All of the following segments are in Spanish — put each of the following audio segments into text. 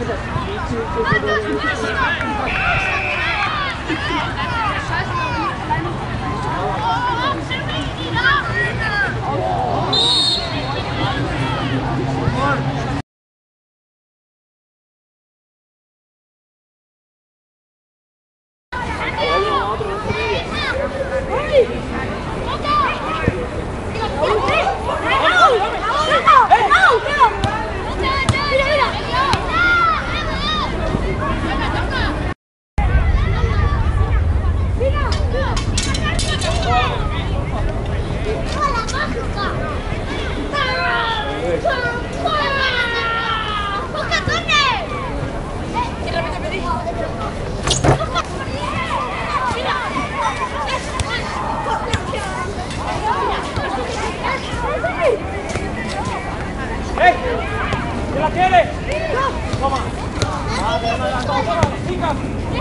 ¿La quiere? Toma. Toma, pica.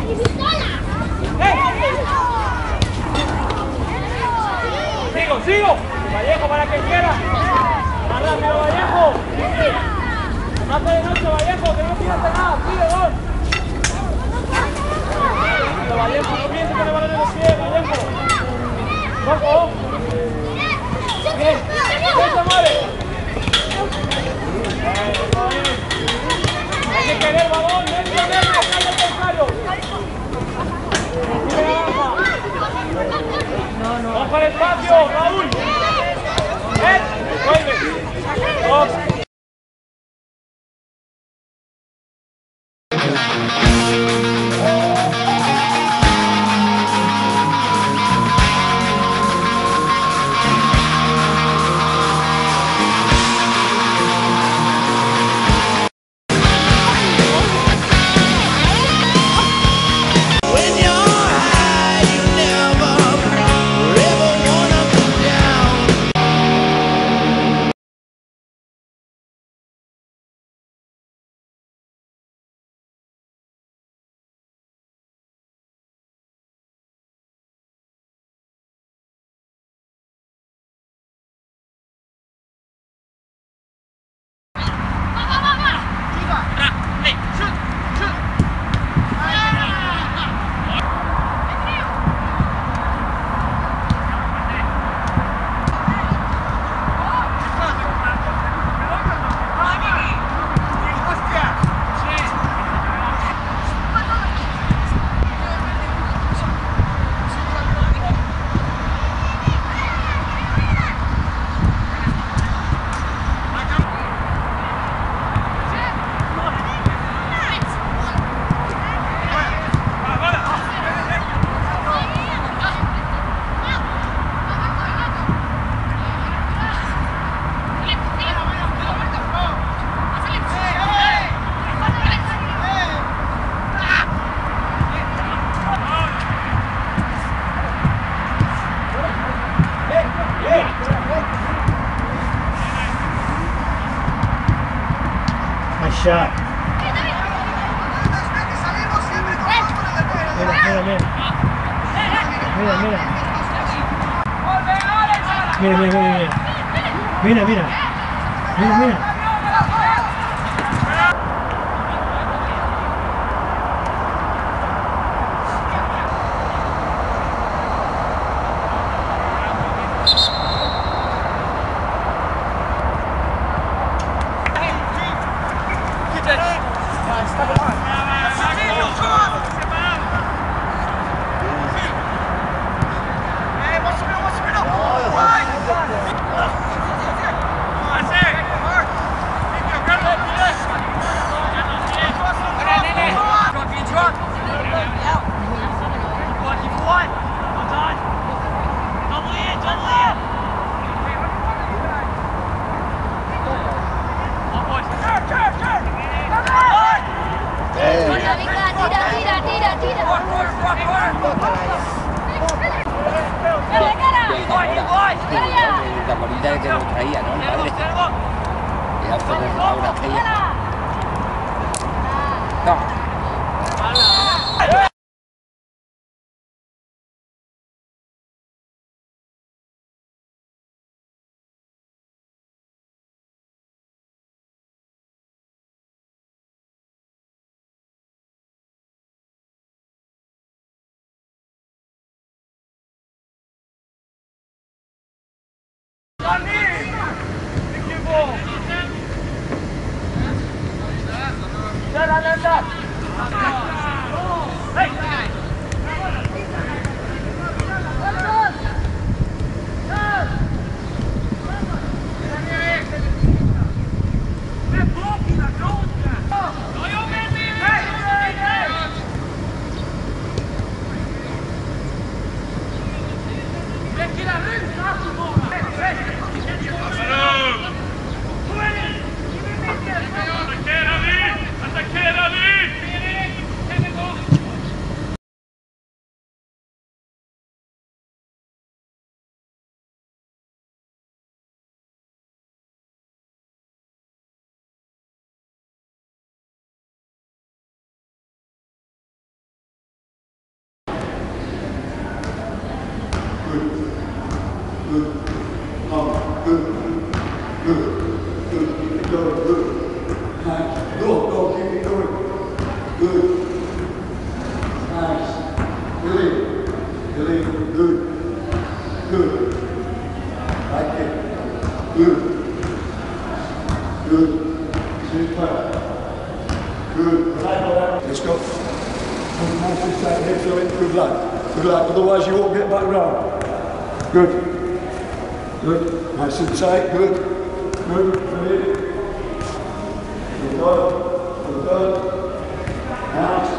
Sigo. Vallejo para quien quiera. Más rápido, Vallejo. Mate de noche, Vallejo, que no piense nada. Pide gol. Vallejo, no piense que le van a los pies, Vallejo. Coco. Bien. ¿Qué se mueve? Hay que querer balón, dentro de él, dejar el contrario. No. Vamos para el espacio, Raúl. Vuelve. Dos. Shot. Mira. La bolita que nos traía, ¿no? El padre. Y ahora no. Let's go. Good luck. Good luck. Otherwise you won't get back round. Good. Good. Nice and tight. Good. Good. Good. Good done. Good done. Nice.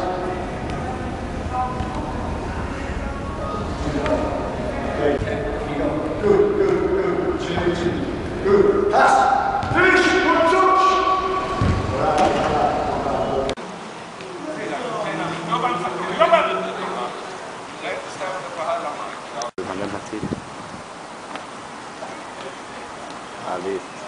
Okay. Good. Good. Good. Chin. Good. Pass. Finish. Good touch. Vale.